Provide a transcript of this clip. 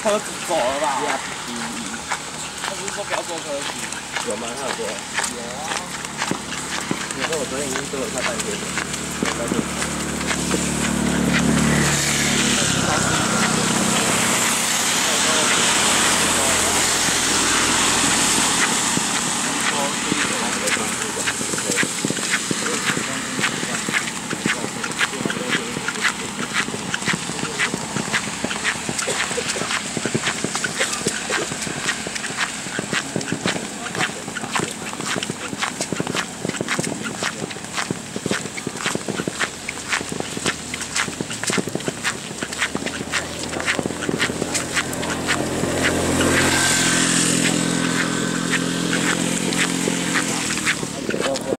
车子走了吧？他不是说不要坐车子？ 有吗？他有说。有啊。你说我昨天已经坐了快半天了，在这里。